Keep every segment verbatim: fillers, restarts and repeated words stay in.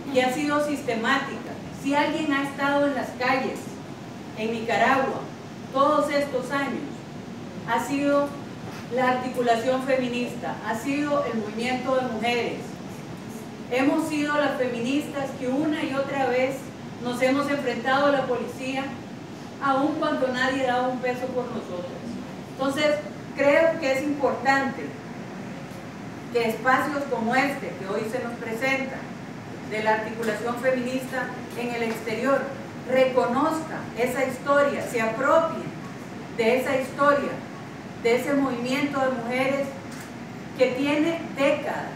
que ha sido sistemática. Si alguien ha estado en las calles en Nicaragua todos estos años, ha sido la articulación feminista, ha sido el movimiento de mujeres. Hemos sido las feministas que una y otra vez nos hemos enfrentado a la policía, aun cuando nadie daba un peso por nosotras. Entonces, creo que es importante que espacios como este, que hoy se nos presenta, de la articulación feminista en el exterior, reconozca esa historia, se apropie de esa historia, de ese movimiento de mujeres que tiene décadas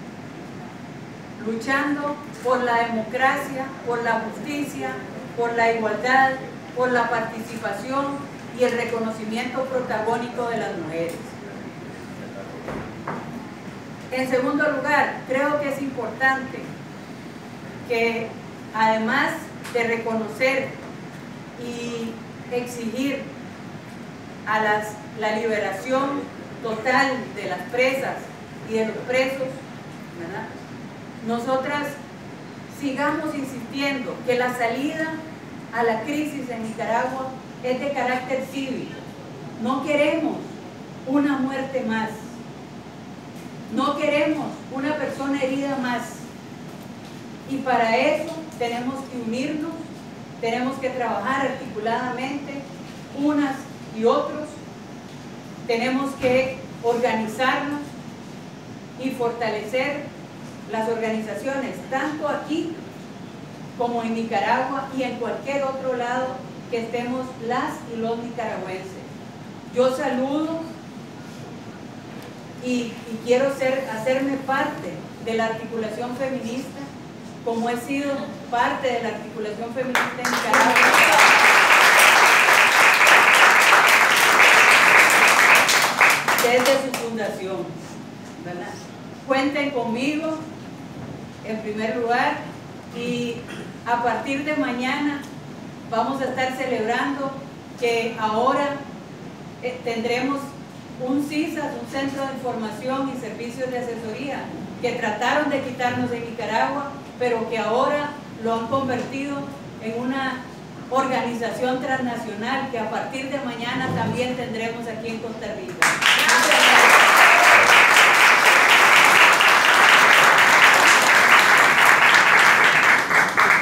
luchando por la democracia, por la justicia, por la igualdad, por la participación y el reconocimiento protagónico de las mujeres. En segundo lugar, creo que es importante que, además de reconocer y exigir a las, la liberación total de las presas y de los presos, ¿verdad?, nosotras sigamos insistiendo que la salida a la crisis en Nicaragua es de carácter cívico. No queremos una muerte más, no queremos una persona herida más, y para eso tenemos que unirnos, tenemos que trabajar articuladamente unas y otros, tenemos que organizarnos y fortalecer las organizaciones, tanto aquí como en Nicaragua y en cualquier otro lado que estemos las y los nicaragüenses. Yo saludo y, y quiero ser, hacerme parte de la articulación feminista, como he sido parte de la articulación feminista en Nicaragua desde su fundación, ¿verdad? Cuenten conmigo en primer lugar, y a partir de mañana vamos a estar celebrando que ahora eh, tendremos un C I S A S, un Centro de Información y Servicios de Asesoría, que trataron de quitarnos de Nicaragua, pero que ahora lo han convertido en una organización transnacional que a partir de mañana también tendremos aquí en Costa Rica.